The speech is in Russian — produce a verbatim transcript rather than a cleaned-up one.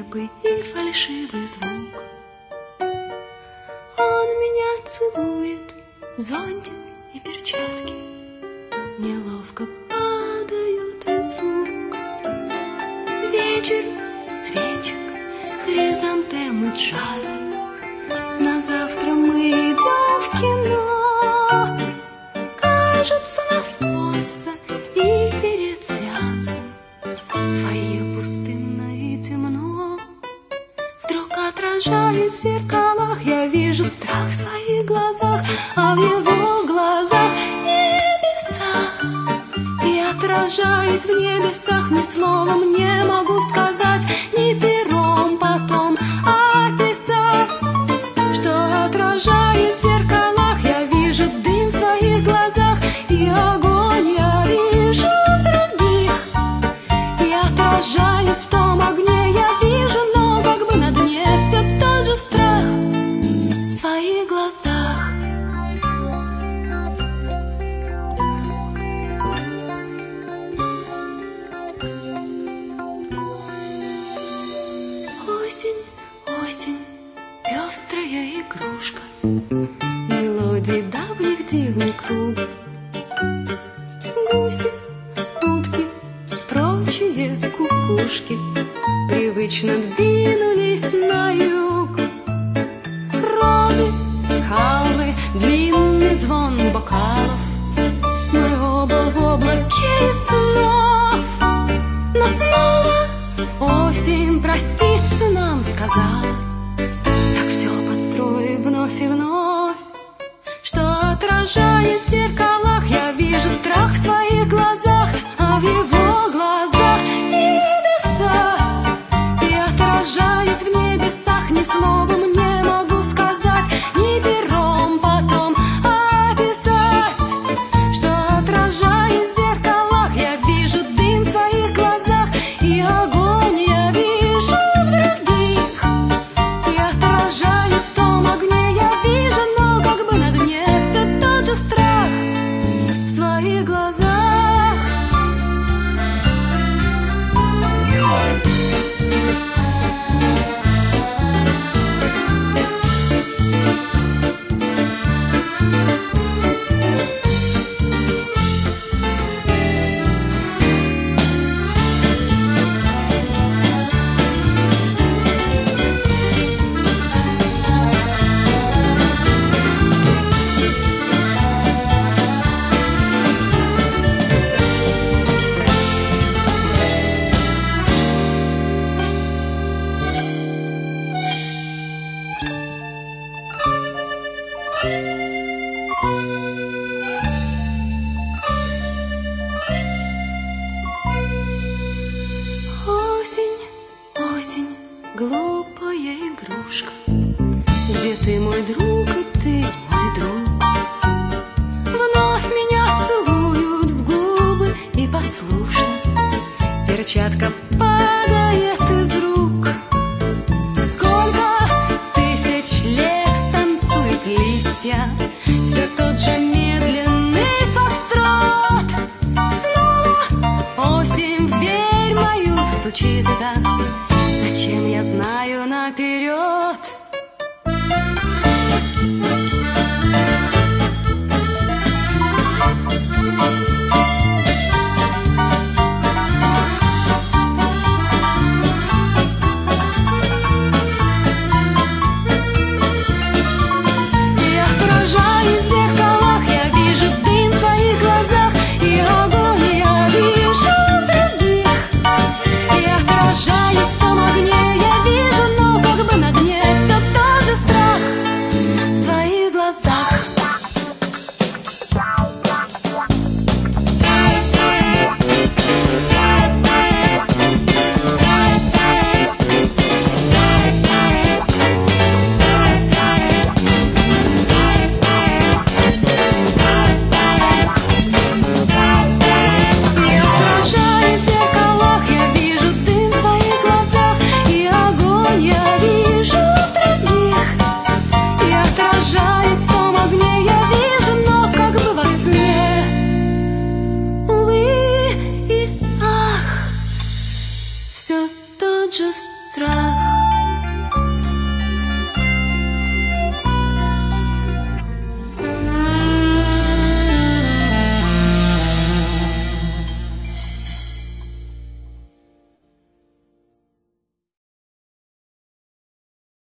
нелепый и фальшивый звук. Он меня целует, зонтик и перчатки неловко падают из рук. Вечер, свечек, хризантемы джаза. На завтра мы идем в кино. Кажется, на Фосса и перед сеансом фойе пустынно и темно. Вдруг, отражаясь в зеркалах, я вижу страх в своих глазах, а в его глазах небеса. И, отражаясь в небесах, ни словом не могу сказать, ни пером потом описать, что, отражаясь в зеркалах, я вижу дым в своих глазах, и огонь я вижу в других. И, отражаясь в том огне, я вижу, но как бы на дне все тот же страх в своих глазах. Осень, осень, пестрая игрушка, мелодий давних дивный круг. Гуси, утки, прочие кукушки привычно двинулись на юг. Розы, халвы, длинный звон бокалов, мы оба в облаке снов. Но снова осень проститься нам сказала, так все подстроив вновь и вновь, что, отражаясь в зеркалах, я вижу страх в своих глазах, а в его глазах небеса. И, отражаясь в небесах, ни словом не могу сказать, ни пером потом описать, что, отражаясь в зеркалах, я вижу дым в своих глазах, и огонь я вижу в других. И, отражаясь в том огне, я вижу, но как бы на дне все тот же страх в своих глазах. Осень, осень, глупая игрушка, где ты, мой друг, и ты, мой друг? Вновь меня целуют в губы, и послушно перчатка падает из рук. Сколько тысяч лет танцуют листья, все тот же медленный фокстрот. Снова осень в дверь мою стучится, зачем я знаю наперед? И, отражаясь в зеркалах, я вижу дым в своих глазах, и огонь я вижу в других. И, отражаясь в том огне, я вижу, но как бы на дне все тот же страх в своих глазах. И, отражаясь в зеркалах, я вижу дым в своих глазах, и огонь я вижу в других. И, отражаясь в том огне, я вижу, но как бы во сне. Увы и ах, все тот же страх страх